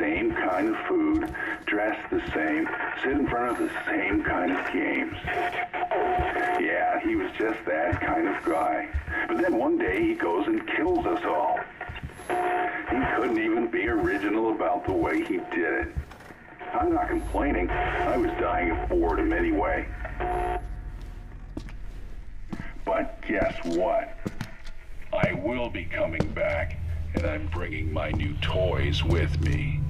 same kind of food, dress the same, sit in front of the same kind of games. Yeah, he was just that kind of guy. But then one day he goes and kills us all. He couldn't even be original about the way he did it. I'm not complaining. I was dying of boredom anyway. But guess what? I will be coming back, and I'm bringing my new toys with me.